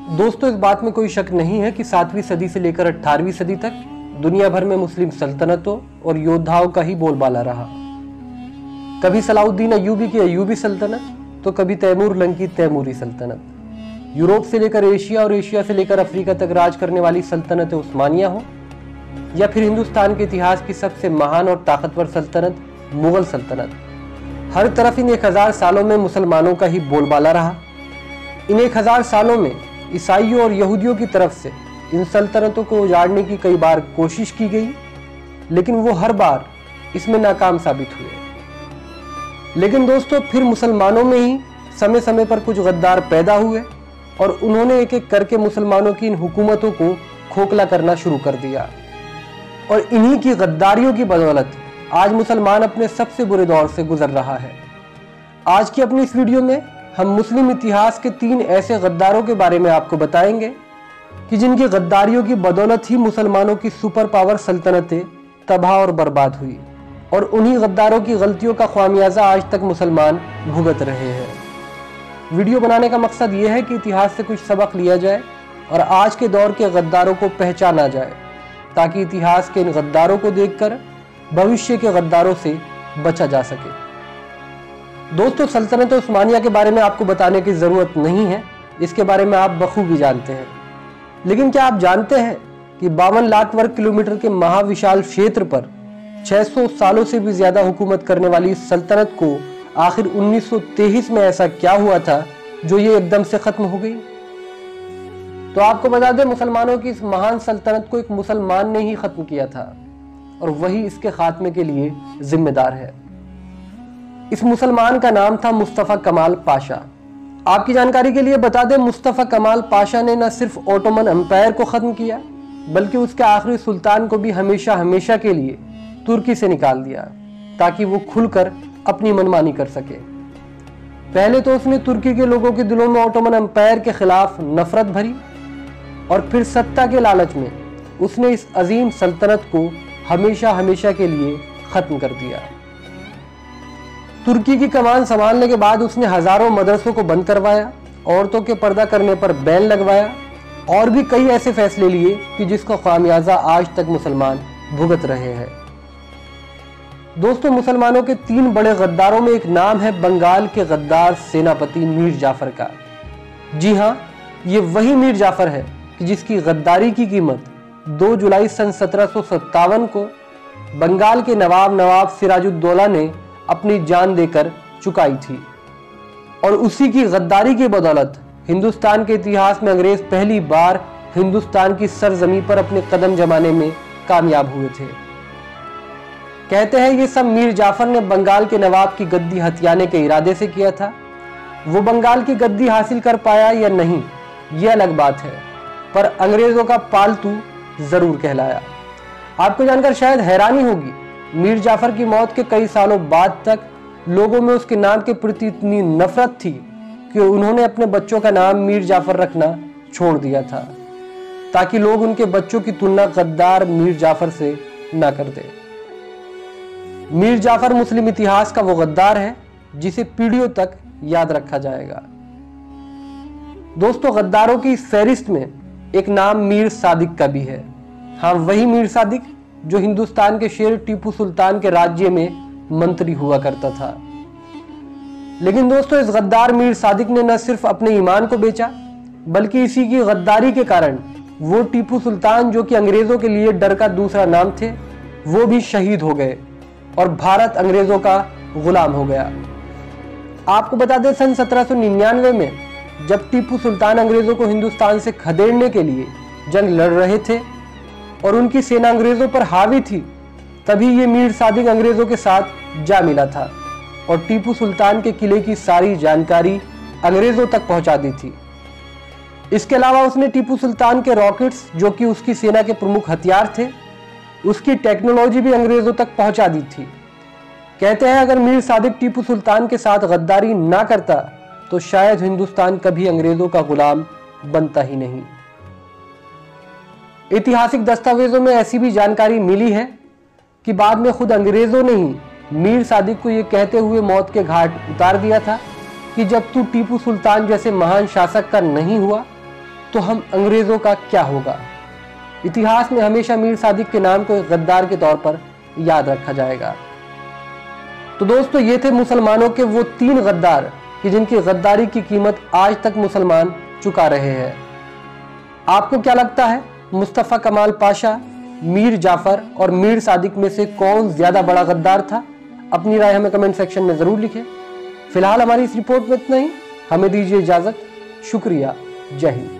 दोस्तों, इस बात में कोई शक नहीं है कि 7वीं सदी से लेकर 18वीं सदी तक दुनिया भर में मुस्लिम सल्तनतों और योद्धाओं का ही बोलबाला रहा। कभी सलाउद्दीन अय्यूबी की अय्यूबी सल्तनत, तो कभी तैमूर लंग की तैमूरी सल्तनत। यूरोप से लेकर एशिया और एशिया से लेकर अफ्रीका तक राज करने वाली सल्तनत उस्मानिया हो, या फिर हिंदुस्तान के इतिहास की सबसे महान और ताकतवर सल्तनत मुगल सल्तनत, हर तरफ इन 1000 सालों में मुसलमानों का ही बोलबाला रहा। इन 1000 सालों में ईसाइयों और यहूदियों की तरफ से इन सल्तनतों को उजाड़ने की कई बार कोशिश की गई, लेकिन वो हर बार इसमें नाकाम साबित हुए। लेकिन दोस्तों, फिर मुसलमानों में ही समय समय पर कुछ गद्दार पैदा हुए और उन्होंने एक एक करके मुसलमानों की इन हुकूमतों को खोखला करना शुरू कर दिया। और इन्हीं की गद्दारियों की बदौलत आज मुसलमान अपने सबसे बुरे दौर से गुजर रहा है। आज की अपनी इस वीडियो में हम मुस्लिम इतिहास के 3 ऐसे गद्दारों के बारे में आपको बताएंगे कि जिनकी गद्दारियों की बदौलत ही मुसलमानों की सुपर पावर सल्तनतें तबाह और बर्बाद हुई, और उन्हीं गद्दारों की गलतियों का खामियाजा आज तक मुसलमान भुगत रहे हैं। वीडियो बनाने का मकसद ये है कि इतिहास से कुछ सबक लिया जाए और आज के दौर के गद्दारों को पहचाना जाए, ताकि इतिहास के इन गद्दारों को देखकर भविष्य के गद्दारों से बचा जा सके। दोस्तों, सल्तनत उस्मानिया के बारे में आपको बताने की जरूरत नहीं है, इसके बारे में आप बखूबी जानते हैं। लेकिन क्या आप जानते हैं कि 52 लाख वर्ग किलोमीटर के महाविशाल क्षेत्र पर 600 सालों से भी ज्यादा हुकूमत करने वाली इस सल्तनत को आखिर 1923 में ऐसा क्या हुआ था जो ये एकदम से खत्म हो गई? तो आपको बता दें, मुसलमानों की इस महान सल्तनत को एक मुसलमान ने ही खत्म किया था, और वही इसके खात्मे के लिए जिम्मेदार है। इस मुसलमान का नाम था मुस्तफ़ा कमाल पाशा। आपकी जानकारी के लिए बता दें, मुस्तफ़ा कमाल पाशा ने न सिर्फ ओटोमन एम्पायर को खत्म किया, बल्कि उसके आखिरी सुल्तान को भी हमेशा हमेशा के लिए तुर्की से निकाल दिया, ताकि वो खुलकर अपनी मनमानी कर सके। पहले तो उसने तुर्की के लोगों के दिलों में ओटोमन एम्पायर के खिलाफ नफरत भरी, और फिर सत्ता के लालच में उसने इस अजीम सल्तनत को हमेशा हमेशा के लिए खत्म कर दिया। तुर्की की कमान संभालने के बाद उसने हजारों मदरसों को बंद करवाया, औरतों के पर्दा करने पर बैन लगवाया, और भी कई ऐसे फैसले लिए कि जिसका खामियाजा आज तक मुसलमान भुगत रहे हैं। दोस्तों, मुसलमानों के 3 बड़े गद्दारों में एक नाम है बंगाल के गद्दार सेनापति मीर जाफर का। जी हाँ, ये वही मीर जाफर है कि जिसकी गद्दारी की कीमत 2 जुलाई सन 1757 को बंगाल के नवाब सिराजुद्दौला ने अपनी जान देकर चुकाई थी। और उसी की गद्दारी की बदौलत हिंदुस्तान के इतिहास में अंग्रेज पहली बार हिंदुस्तान की सरजमी पर अपने कदम जमाने में कामयाब हुए थे। कहते हैं ये सब मीर जाफर ने बंगाल के नवाब की गद्दी हथियाने के इरादे से किया था। वो बंगाल की गद्दी हासिल कर पाया या नहीं, यह अलग बात है, पर अंग्रेजों का पालतू जरूर कहलाया। आपको जानकर शायद हैरानी होगी, मीर जाफर की मौत के कई सालों बाद तक लोगों में उसके नाम के प्रति इतनी नफरत थी कि उन्होंने अपने बच्चों का नाम मीर जाफर रखना छोड़ दिया था, ताकि लोग उनके बच्चों की तुलना गद्दार मीर जाफर से ना कर दे। मीर जाफर मुस्लिम इतिहास का वो गद्दार है जिसे पीढ़ियों तक याद रखा जाएगा। दोस्तों, गद्दारों की इस फहरिस्त में एक नाम मीर सादिक का भी है। हाँ, वही मीर सादिक जो हिंदुस्तान के शेर टीपू सुल्तान के राज्य में मंत्री हुआ करता था। लेकिन दोस्तों, इस गद्दार मीर सादिक ने न सिर्फ अपने ईमान को बेचा, बल्कि इसी की गद्दारी के कारण वो टीपू सुल्तान, जो कि अंग्रेजों के लिए डर का दूसरा नाम थे, वो भी शहीद हो गए और भारत अंग्रेजों का गुलाम हो गया। आपको बता दें, सन 1799 में जब टीपू सुल्तान अंग्रेजों को हिंदुस्तान से खदेड़ने के लिए जंग लड़ रहे थे और उनकी सेना अंग्रेजों पर हावी थी, तभी ये मीर सादिक अंग्रेजों के साथ जा मिला था और टीपू सुल्तान के किले की सारी जानकारी अंग्रेजों तक पहुंचा दी थी। इसके अलावा उसने टीपू सुल्तान के रॉकेट्स, जो कि उसकी सेना के प्रमुख हथियार थे, उसकी टेक्नोलॉजी भी अंग्रेजों तक पहुंचा दी थी। कहते हैं अगर मीर सादिक टीपू सुल्तान के साथ गद्दारी ना करता तो शायद हिंदुस्तान कभी अंग्रेजों का गुलाम बनता ही नहीं। ऐतिहासिक दस्तावेजों में ऐसी भी जानकारी मिली है कि बाद में खुद अंग्रेजों ने ही मीर सादिक को यह कहते हुए मौत के घाट उतार दिया था कि जब तू टीपू सुल्तान जैसे महान शासक का नहीं हुआ तो हम अंग्रेजों का क्या होगा। इतिहास में हमेशा मीर सादिक के नाम को एक गद्दार के तौर पर याद रखा जाएगा। तो दोस्तों, ये थे मुसलमानों के वो 3 गद्दार कि जिनकी गद्दारी की कीमत आज तक मुसलमान चुका रहे हैं। आपको क्या लगता है, मुस्तफ़ा कमाल पाशा, मीर जाफर और मीर सादिक में से कौन ज्यादा बड़ा गद्दार था? अपनी राय हमें कमेंट सेक्शन में जरूर लिखें। फिलहाल हमारी इस रिपोर्ट में इतना ही। हमें दीजिए इजाजत। शुक्रिया। जय हिंद।